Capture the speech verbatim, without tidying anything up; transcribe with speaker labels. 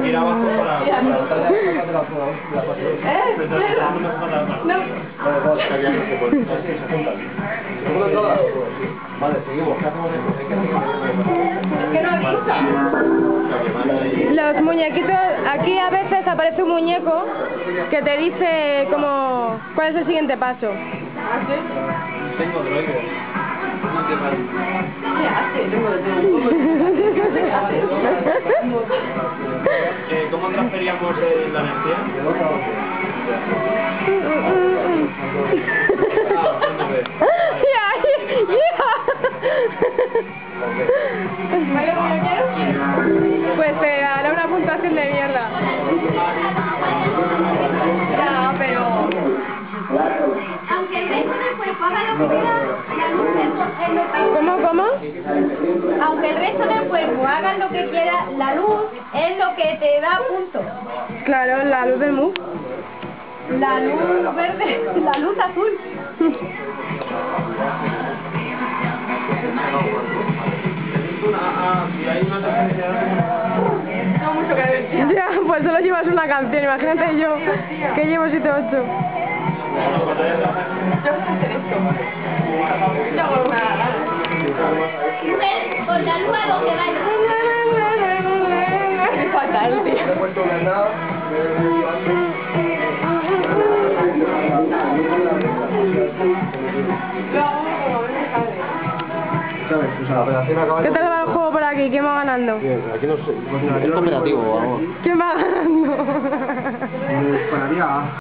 Speaker 1: que ir abajo para...
Speaker 2: ¿Eh? No.
Speaker 1: Vale, seguimos. ¿Qué hacemos después?
Speaker 2: Es que no avisa.
Speaker 3: Los muñequitos, aquí a veces aparece un muñeco que te dice como cuál es el siguiente paso.
Speaker 2: ¿Hace?
Speaker 1: Tengo droides.
Speaker 2: ¿Qué hace? Tengo de todo. ¿Qué hace?
Speaker 1: Eh, ¿Cómo transferíamos eh, la energía?
Speaker 2: ¿Vale, muñequero?
Speaker 3: Pues te hará una puntuación de mierda.
Speaker 2: Ya, pero...
Speaker 4: Aunque el resto del cuerpo haga lo que quiera, la luz es lo que...
Speaker 3: ¿Cómo, cómo?
Speaker 4: Aunque el resto del cuerpo haga lo que quiera, la luz es lo que te da punto.
Speaker 3: Claro, la luz del mu.
Speaker 4: La luz verde, la luz azul.
Speaker 1: Ah, si hay una transferencia...
Speaker 2: No mucho que decir.
Speaker 3: Ya, pues solo llevas una canción, imagínate yo que llevo siete ocho.
Speaker 2: Yo sé hacer esto. Yo hago una...
Speaker 4: Mujer, con la luz a lo que vaya.
Speaker 2: Es fatal, tío.
Speaker 3: ¿Qué tal va el juego por aquí? ¿Quién va ganando?
Speaker 1: Bien, aquí no sé. Es cooperativo, vamos.
Speaker 3: ¿Quién va ganando?
Speaker 5: Esperaría.